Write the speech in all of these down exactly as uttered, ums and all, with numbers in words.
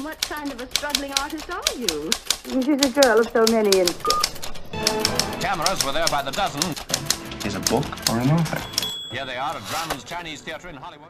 What kind of a struggling artist are you? She's a girl of so many interests. Cameras were there by the dozen. Is a book or an author? Here they are at Drummonds Chinese Theatre in Hollywood.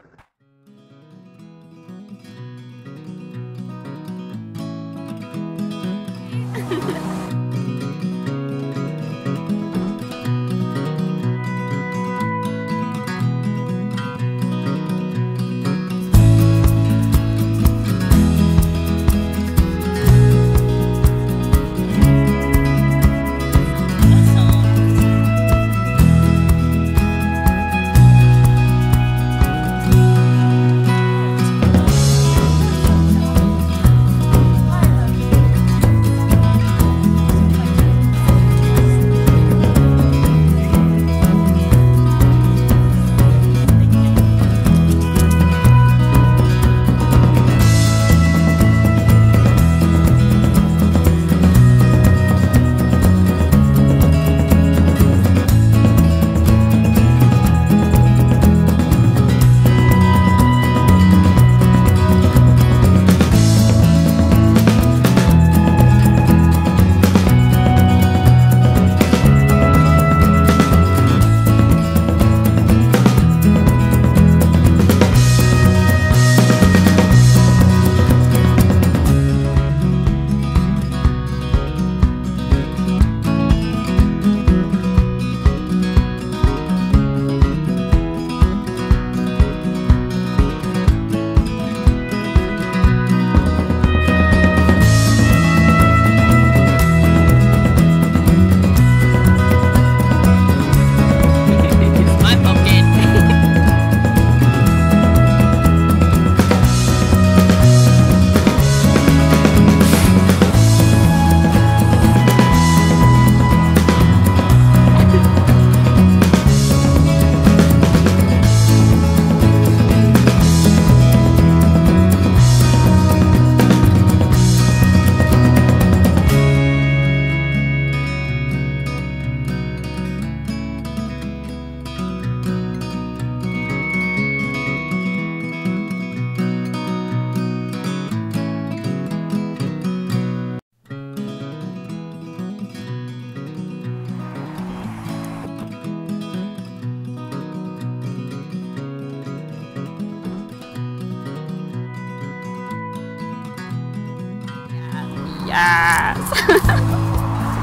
Yes.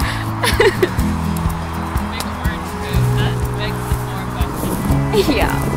Big orange food. That makes it more fun. Yeah.